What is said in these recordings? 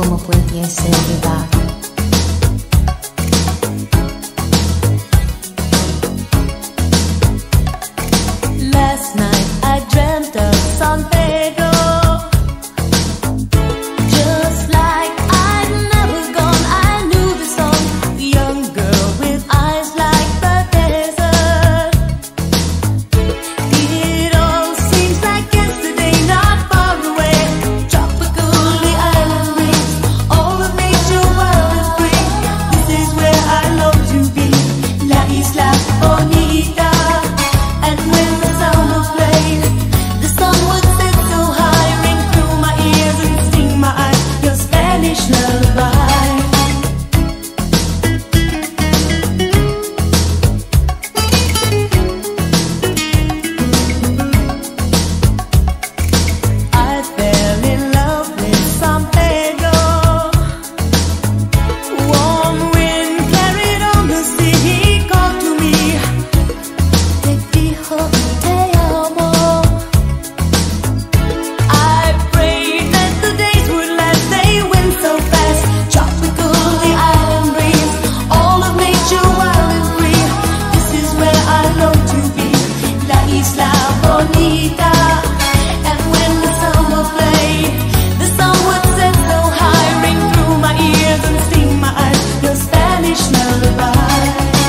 cómo pudiese olvidar. Last night I dreamt of San Pedro, just like I'd never gone. I knew the song, the young girl with eyes like the desert. It all seems like yesterday, not far away. Tropical, the island breeze, all of nature wild and free. This is where I long to be, La Isla Bonita. And when the sound was played, the sun would sit so high, ring through my ears and sting my eyes, your Spanish lullaby. I fell in love with San Pedro. Warm wind carried on the sea, he called to me, te dijo te amo. I prayed that the days would last, they went so fast. Tropical, the island breeze, all of nature wild and free. This is where I long to be, La Isla Bonita. And when the summer played, the sun would set so high, ring through my ears and sting my eyes, your Spanish lullaby.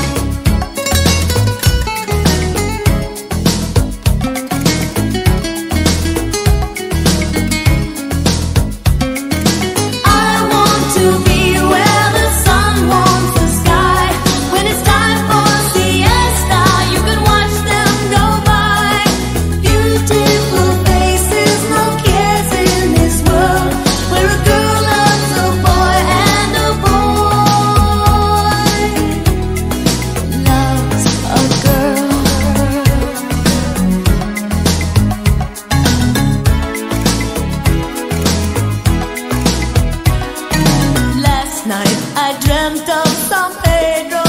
I want to be where the sun warms the sky. When it's time for siesta, you can watch them go by. Beautiful faces, no cares in this world, where a girl loves a boy and a boy loves a girl. Last night I dreamt of San Pedro.